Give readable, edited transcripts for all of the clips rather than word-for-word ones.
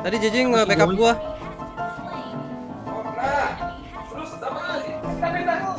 Tadi JJ nge-backup gua. Terus apa lagi? Kita.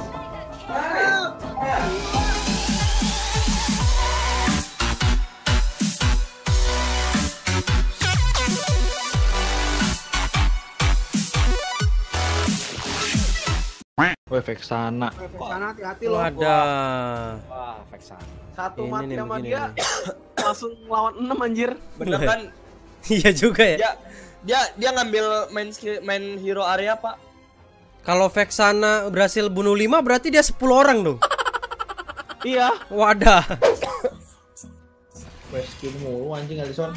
Woi, Vexana. Vexana hati-hati loh. Wadah. Wah, Vexana. Satu Ini mati nih, sama begini dia nih. langsung lawan 6 anjir. Bener kan? Iya juga ya. Dia ngambil main hero area, Pak. Kalau Vexana berhasil bunuh 5 berarti dia 10 orang dong. Iya. Wadah. Wes skill mulu anjing Alison.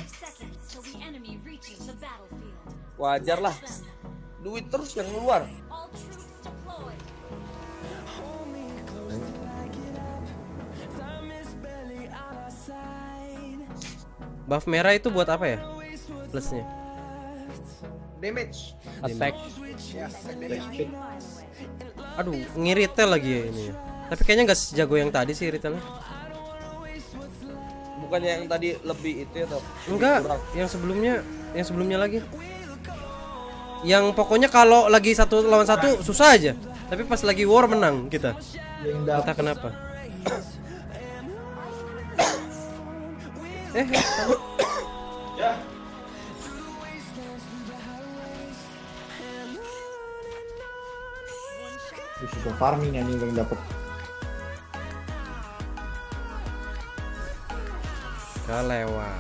Wajar lah. Duit terus yang keluar. Buff merah itu buat apa ya? Plusnya. Damage. Attack. Ya, damage. Aduh, ngiritel lagi ya ini ya. Tapi kayaknya nggak sejago yang tadi sih ritelnya. Bukannya yang tadi lebih itu ya, toh? Enggak, Kurang. yang sebelumnya lagi. Yang pokoknya kalau lagi 1 lawan 1 susah aja. Tapi pas lagi war menang kita. Yang Entah dapat kenapa. Ya. susah farming anjing yang dapat. Kelewat.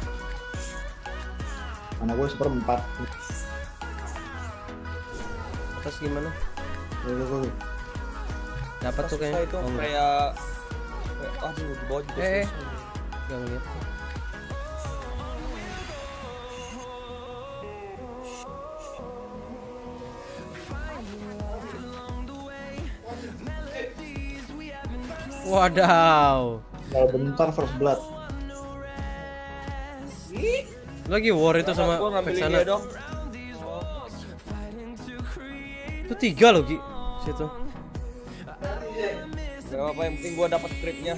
Anak gue seperempat. Terus gimana? Gue. Dapat tuh Susah kayaknya. itu Oh, enggak. aduh, di bawah juga Eh. susah. Enggak ngeliat. Wadaw. Kalau bentar first blood. Lagi war itu sama Gua ngambilin Vexana. dia dong. Itu 3 loh Gi. Situ. Gak apa-apa, yang penting gua dapat creepnya.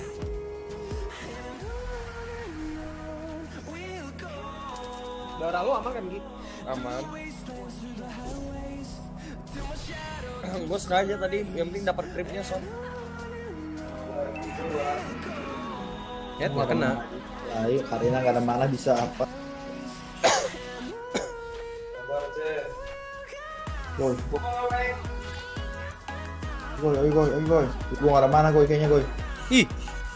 Darah lu aman kan, Gi? Aman. Gue sengaja tadi, yang penting dapat creepnya, Son. Ya, nggak kena. Ayo Karina gak ada mana bisa apa? Sabar, Cek. Goy. Goy. Gue gak ada mana goy kayaknya goy. Ih,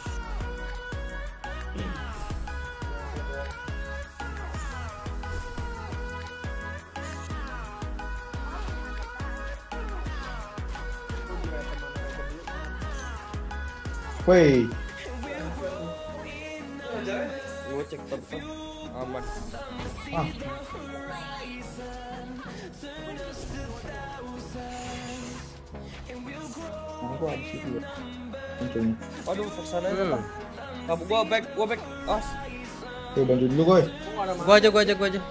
Woi, Gue cek tetep aman. ah, mana gua habis itu ya? Munculnya. Aduh, Vexana apa? Kamu gua back. As. Tuh bantu dulu goy. gua aja.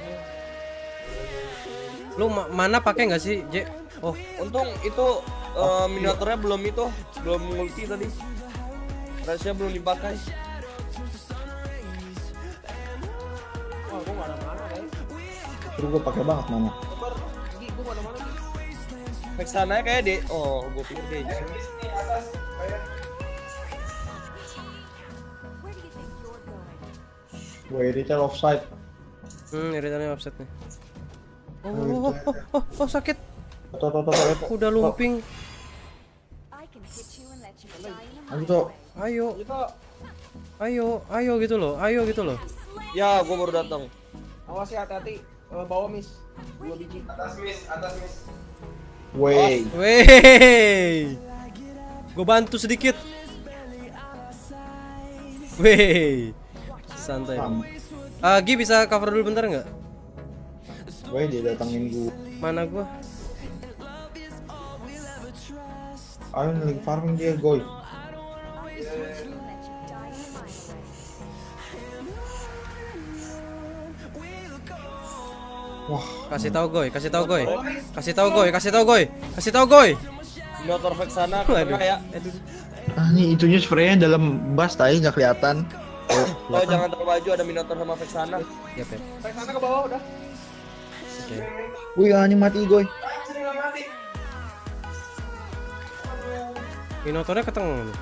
Lu mana pakai nggak sih, J? Oh, Untung itu miniaturnya belum multi tadi. Rasanya belum dipakai. Wah, gua enggak ada mana, guys. Terus gua pakai banget mana? Sabar, Gi, gua enggak ada mana, Gi. Vexana kayak deh. Oh, gue pikir dia. Ini atas kayak Woi, retail offside. iritannya offset nih. Oh, sakit. Toto. Udah lumping. Lanjut tuh. Ayo gitu loh. Ya, gue baru datang. Awas ya, hati-hati. Bawa miss. 2 biji. atas miss. Woi, Wey. Gue bantu sedikit. Wey. Santai. Gi bisa cover dulu bentar nggak? woi dia datangin gua. Mana gua? Ayo lagi farming dia goy. Wah, Kasih tahu goy. Miniatur Vexana Waduh. kena ya. ini itunya spraynya dalam bas tadi nggak kelihatan. Lo jangan terlalu maju, ada miniatur sama Vexana. Yap. Vexana ke bawah udah. Oke. Wih, anjing mati goy. Sini nggak mati. Minotaurnya ke tengah nih.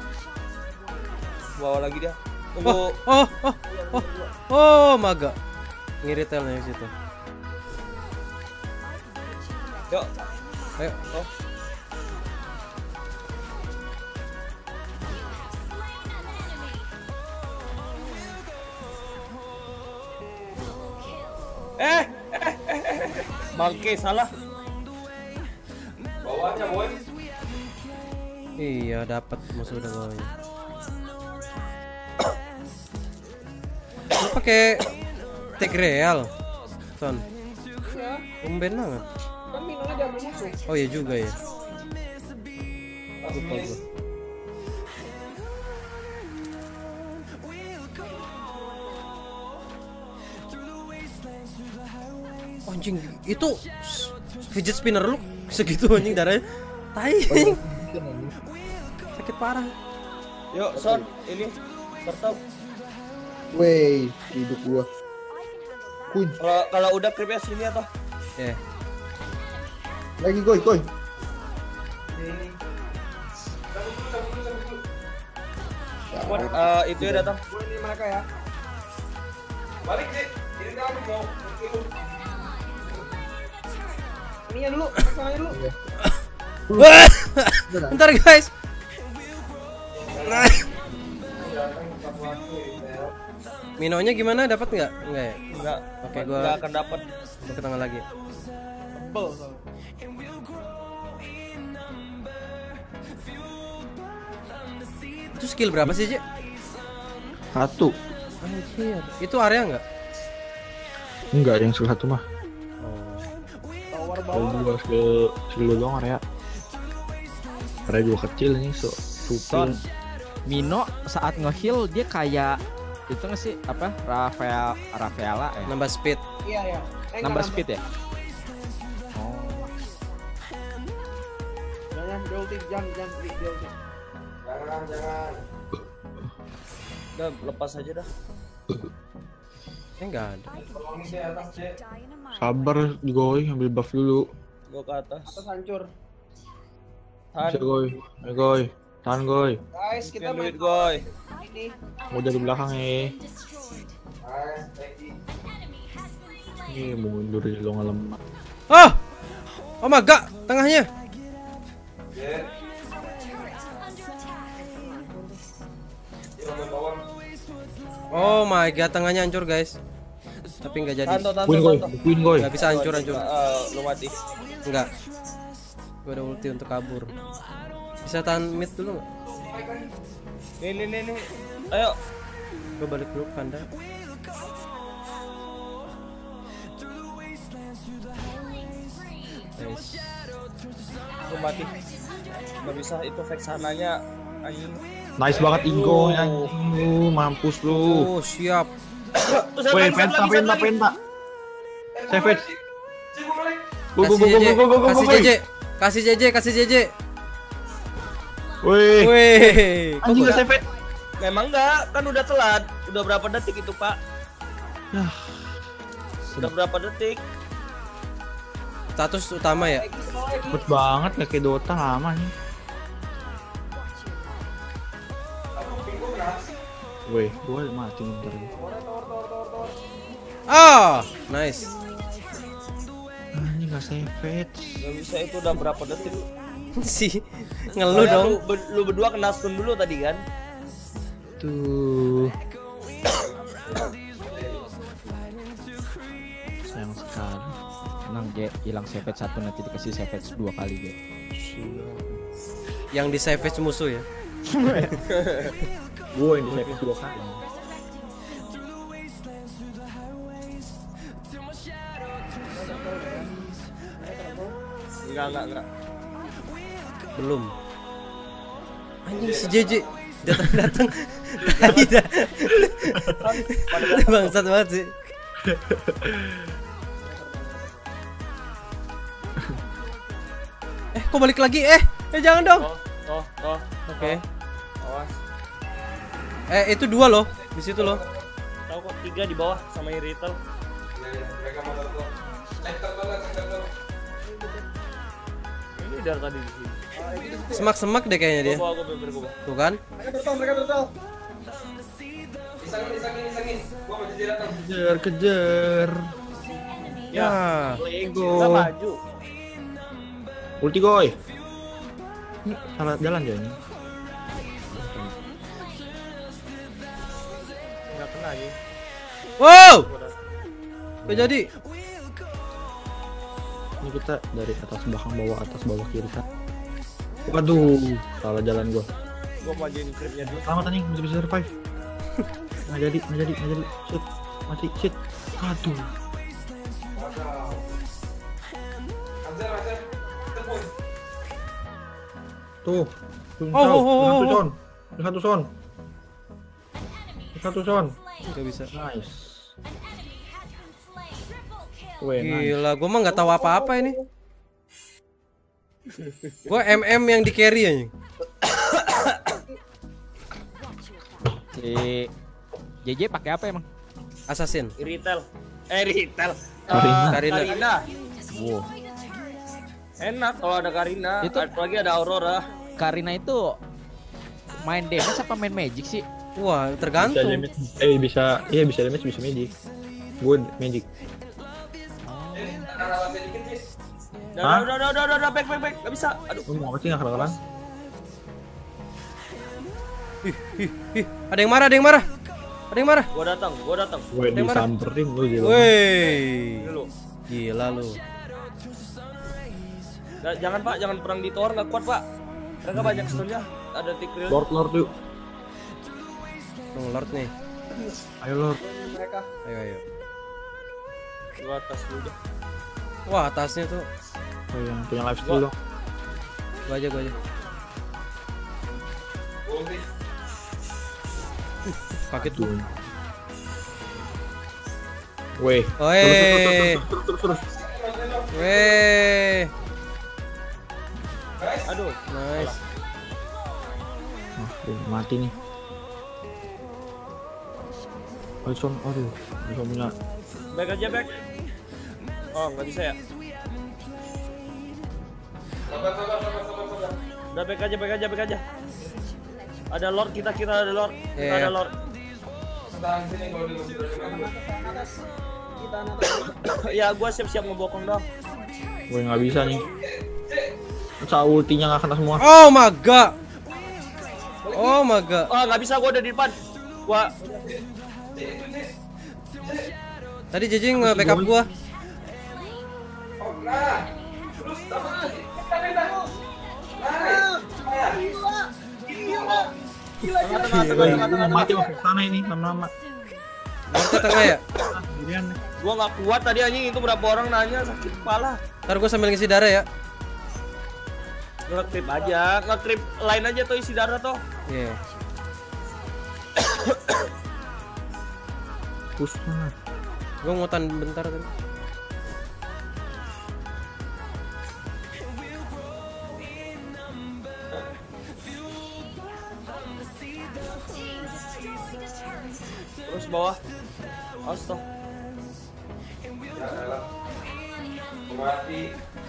Bawa lagi dia. Oh, Tunggu. oh, oh, oh, oh, maga. Ngiritelnya di situ. Yuk. Ayo. Oh. Bangke salah. Bawahnya boy. Iya, dapat musuh udah bawahnya. Lu pakai tag real, Son. Ya, Umben banget. kan Minonya diambil musuh. Oh iya juga ya. Langsung miss. Oh, anjing, itu fidget spinner lu segitu anjing darahnya. Tai. Sakit parah. Yuk, Son, ini kertas. Wey, hidup gua. Kun, Kalau udah creepnya sini atau? Ya. lagi goy. Ini. Cabut dulu. Buat itu ya datang. Gue ini mereka ya. Balik sih. Ini kamu mau. Ininya dulu, pasangannya dulu. Wah. Bentar guys. Minonya gimana? Dapat nggak? Enggak ya? Enggak. Oke, gua Enggak akan dapat. ke tengah lagi. Tebel soalnya. Itu skill berapa sih, Cek? 1. Anjir. Itu area nggak? Enggak, yang skill 1 mah. Tower Kalau bawah. 2 skill doang area. Area juga kecil nih, so Son, supil. Mino saat nge-heal dia kayak itu nggak sih apa Rafaela ya? Nambah speed. Iya ya. Nambah speed ya? Jangan ulti, jangan ulti. Jangan. Udah lepas aja dah. Enggak ada. Tolongin sih atas sih. Sabar goy, ambil buff dulu. Gua ke atas. Atas hancur. Tahan. Bisa goy. Ayo goy. Tahan goy. Guys, kita Kita main duit, goy. ini. Mau dari belakang nih. Nice, Teki. Nih mundur ya lo ngelemah. Oh! Oh maga, tengahnya. Jet. Di bawah. Oh my god, tengahnya hancur guys. Tapi nggak jadi. Tanto. Queen goy, Queen goy. Nggak bisa hancur. Lu mati. Enggak. Gue ada ulti untuk kabur. Bisa tahan mid dulu nggak? Nih. Ayo. Gue balik dulu ke kandang. Nice. Lu mati. Gak bisa itu fake sananya. Anjing. Nice banget Ingo anjing lu, mampus lu. Oh siap. Woi, penta. Savage. Cik, gua balik. Go. Kasih JJ. Kasih JJ. Woi. Wih. Anjing gak savage. Memang enggak, kan udah telat. Udah berapa detik itu, Pak? Yah. Udah berapa detik? Status utama ya. Cepet banget gak kayak Dota lama nih. Woi, gua mati bentar. Ah, nice. Anjing gak savage. Gak bisa, itu udah berapa detik? Si ngeluh Soalnya dong. Lu berdua kena stun dulu tadi kan? Tuh. Sayang sekali. Tenang J, hilang savage 1 nanti dikasih savage 2 kali J. Yang di savage musuh ya. Gua yang di savage 2 kali. Enggak. Belum. Anjing si JJ datang. Tadi dah. Bangsat banget sih. Kok balik lagi? Jangan dong. Oh. Oke. Awas. Itu 2 loh di situ loh. Tahu kok 3 di bawah sama Irital. Mereka motor gua. dari tadi di sini. Semak-semak deh kayaknya dia. Gua bawa. Tuh kan? Mereka bertol. Isangin. Gua mau jadi datang. Kejar. Ya. Lego. Enggak maju. Ulti goy. Ini salah jalan ya ini. Enggak kena aja. Wow. Gak jadi. Ini kita dari atas belakang bawah kiri kan. Waduh, salah jalan gua. Gua majuin creepnya dulu. Selamat anjing, masih bisa survive. Nggak jadi. Shoot, mati, shit. Aduh. Anzer. Tepung. Tuh. Oh. Satu son. Gak bisa. Nice. Weh, nice. Gila, gua mah nggak tahu apa-apa ini. Gua MM yang di carry aja. Si JJ pakai apa emang? Assassin. Retail. Karina. Karina. Wow. Enak kalau ada Karina. Itu- Apalagi ada Aurora. Karina itu main damage apa main magic sih? Wah, Bisa tergantung. damage. Bisa damage, bisa magic. Gue magic. Hah? Udah, back. Gak bisa. Aduh. Lu mau apa sih nggak kenalan? Ada yang marah. Gua datang. Gue disamperin lu gila. Woi. Dulu. Gila lu. Jangan Pak, jangan perang di tower, nggak kuat Pak. Mereka banyak stunnya. Ada tikril. Lord yuk. Tuh, Lord nih. Ayo Lord. Mereka. Ayo. Gua atas dulu deh. Wah, atasnya tuh. Oh, yang punya life steal dong. Gua aja. Kaget Tuh. Weh. Weh. Terus. Weh. Aduh. Nice. Mati nih. Wilson, aduh, bisa punya. Back aja. Oh, nggak bisa ya. Sabar. Udah back aja. Ada Lord kita ada Lord. Kita Iya. ada Lord. Tahan sini kalau dulu. Kita anak. Ya, gua siap-siap ngebokong dong. Gue nggak bisa nih. Masa ultinya nggak kena semua. Oh my god. Oh, nggak bisa, gua udah di depan. Gua Tadi JJ nge-backup gua. Oh, nah. Terus dapat lagi. tengah. Mati waktu sana ini lama-lama. Lord tengah ya? Kemudian Gua nggak kuat tadi anjing, itu berapa orang nanya sakit kepala. Ntar gua sambil ngisi darah ya. Nge-trip aja, nge-trip lain aja tuh isi darah tuh. Iya. push banget. Gua ngutan bentar kan. Terus bawah. Astaga. Janganlah. Mati.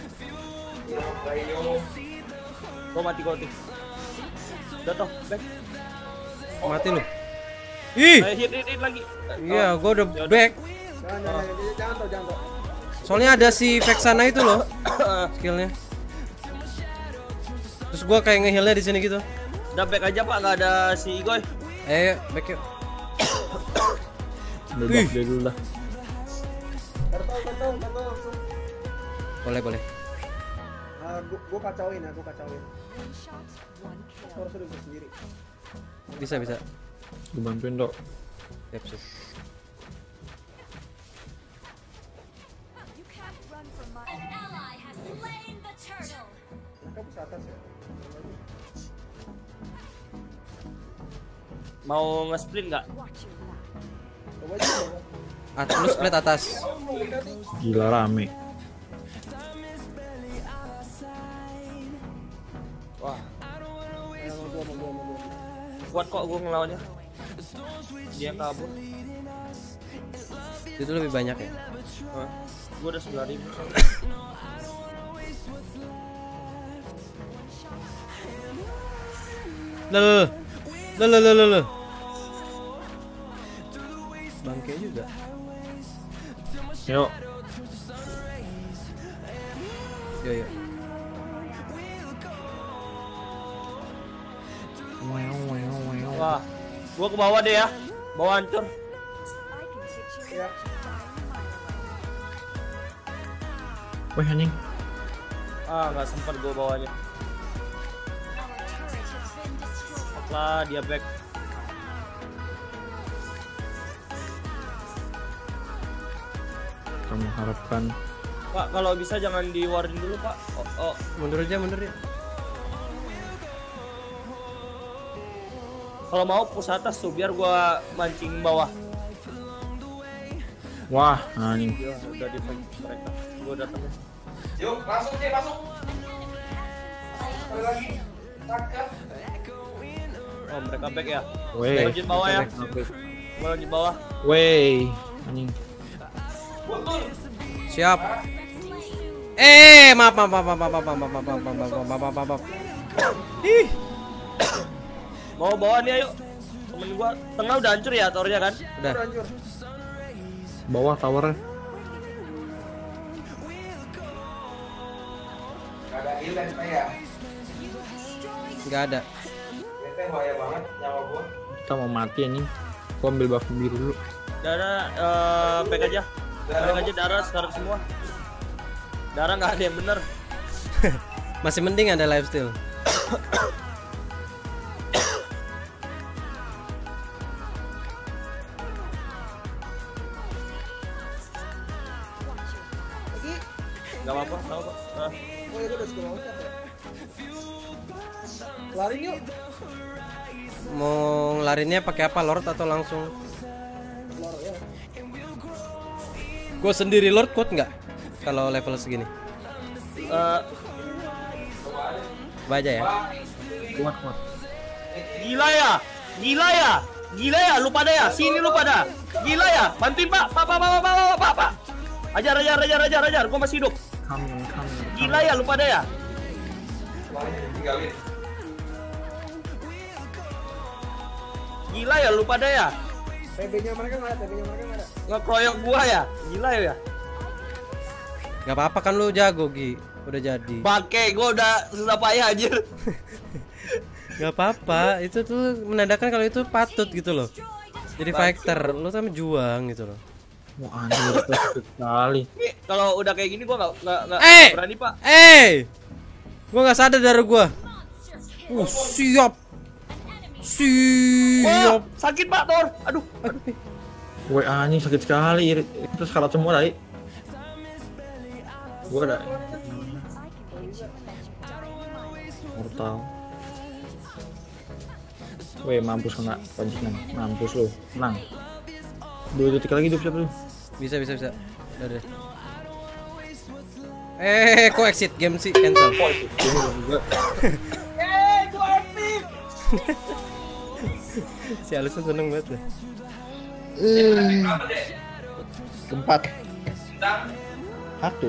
Gua mati. Udah toh, back. Mati lu. Ih, Hit lagi. iya gua udah back. Jangan toh. Soalnya ada si Vexana itu loh skillnya. Terus gua kayak nge-healnya di sini gitu. Udah back aja Pak, nggak ada si Igoy. Ayo, back yuk. Udah dia dulu dah. Kartol. Boleh. Gua kacauin. Harus udah bisa sendiri. Bisa. Gue bantuin dok. Siap. Mereka bisa atas ya. Mau nge-split nggak? Coba aja. Lu split atas. Gila rame. Wah, Mau gua. kuat kok gue ngelawannya. Dia kabur. Itu lebih banyak ya. Gue udah 9.000. Lele. Bangke juga. Yuk. Yo. Wah, gua ke bawah deh ya. Bawah hancur. Wih anjing. Nggak sempat gua bawahnya. Lah dia back. Kamu harapkan. Pak, kalau bisa jangan di-warin dulu, Pak. Oh. Mundur ya. Kalau mau push atas tuh biar gua mancing bawah. Wah, anjing. Ya, udah di mereka. Gua datang. Yuk, masuk nih, masuk. Sekali lagi. Cakep. Oh, mereka back ya. Weh. Lanjut bawah ya. Gua lanjut bawah. Weh, anjing. Betul. Siap. Maaf. Ih. Mau bawah nih ayo. Temen gua tengah udah hancur ya tornya kan? Udah. Hancur. Bawah towernya. Gak ada heal dan ya. Enggak ada. Bete bahaya banget nyawa gua. Kita mau mati anjing. Gua ambil buff biru dulu. Darah back aja. Back aja darah sekarang semua. Darah nggak ada yang bener. Masih mending ada lifesteal. Lagi. Gak apa-apa, tau kok. Nah. Oh ya udah suka banget ya. Lari yuk. Mau ngelarinnya pakai apa, Lord atau langsung? Lor ya. Gue sendiri Lord kuat nggak? Kalau level segini? Baca ya. Kuat. Gila ya, lu pada ya, sini lu pada. Gila ya, bantuin Pak. Ajar, gua masih hidup. Coming. Gila ya, lu pada ya. Tinggalin. Gila ya, lu pada ya. TB-nya mereka nggak ada. Ngekroyok gua ya, gila ya. Gak apa-apa kan lu jago Gi, udah jadi. Bangke, gua udah susah payah anjir. Gak apa-apa, itu tuh menandakan kalau itu patut gitu loh. Jadi fighter, lu sama juang gitu loh. Wah anjir, sekali. Nih, kalau udah kayak gini gua nggak berani Pak. Gua nggak sadar dari gua. Siap. Wah, sakit Pak Thor. Aduh. Woi anjing sakit sekali. Itu sekarat semua tadi. Gua ada mortal. Woi mampus kena pancingan. Mampus lu. Menang. 2 detik lagi hidup siapa lu? Bisa. Udah deh. Kok exit game sih? Cancel. Gua aktif. Si Alisa seneng banget deh. Keempat. 1.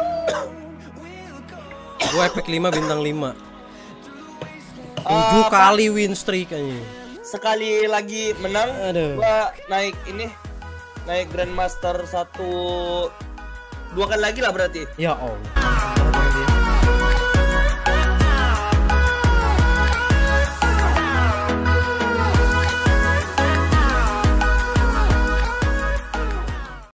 Gua epic 5 bintang 5. 7 kali win streak aja. Sekali lagi menang, Aduh. gua naik Grandmaster 2 kali lagi lah berarti. Ya Allah.